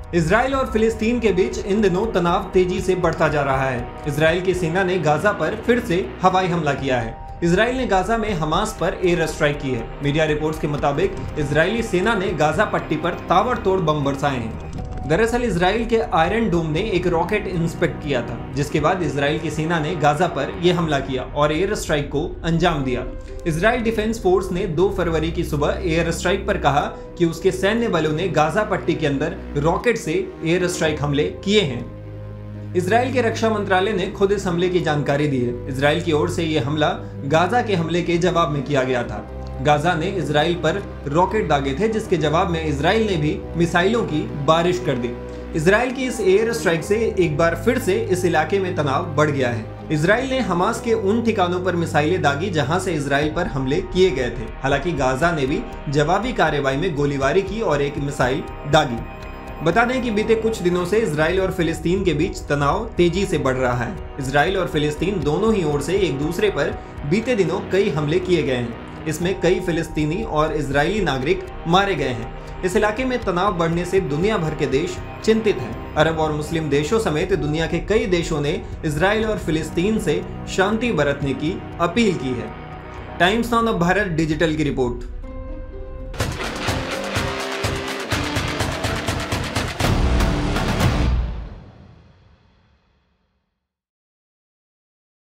Israel और फिलिस्तीन के बीच इन दिनों तनाव तेजी से बढ़ता जा रहा है। इजराइल की सेना ने गाजा पर फिर से हवाई हमला किया है। इजराइल ने गाजा में हमास पर एयर स्ट्राइक की है। मीडिया रिपोर्ट्स के मुताबिक इजरायली सेना ने गाजा पट्टी पर ताबड़तोड़ बम बरसाए हैं। दरअसल इजराइल के आयरन डोम ने एक रॉकेट इंस्पेक्ट किया था, जिसके बाद इजराइल की सेना ने गाजा पर यह हमला किया और एयर स्ट्राइक को अंजाम दिया। इजराइल डिफेंस फोर्स ने 2 फरवरी की सुबह एयर स्ट्राइक पर कहा कि उसके सैन्य बलों ने गाजा पट्टी के अंदर रॉकेट से एयर स्ट्राइक हमले किए हैं। इजराइल के रक्षा मंत्रालय ने खुद इस हमले की जानकारी दी है। इजराइल की ओर से यह हमला गाजा के हमले के जवाब में किया गया था। गाजा ने इजराइल पर रॉकेट दागे थे, जिसके जवाब में इजराइल ने भी मिसाइलों की बारिश कर दी। इजराइल की इस एयर स्ट्राइक से एक बार फिर से इस इलाके में तनाव बढ़ गया है। इजराइल ने हमास के उन ठिकानों पर मिसाइलें दागी जहां से इजराइल पर हमले किए गए थे। हालांकि गाजा ने भी जवाबी कार्रवाई में गोलीबारी की और एक मिसाइल दागी। बता दें कि बीते कुछ दिनों से इजराइल और फिलिस्तीन के बीच तनाव तेजी से बढ़ रहा है। इजराइल और फिलिस्तीन दोनों ही ओर से एक दूसरे पर बीते दिनों कई हमले किए गए हैं। इसमें कई फिलिस्तीनी और इजरायली नागरिक मारे गए हैं। इस इलाके में तनाव बढ़ने से दुनिया भर के देश चिंतित हैं। अरब और मुस्लिम देशों समेत दुनिया के कई देशों ने इजराइल और फिलिस्तीन से शांति बरतने की अपील की है। Times Now of Bharat digital की रिपोर्ट।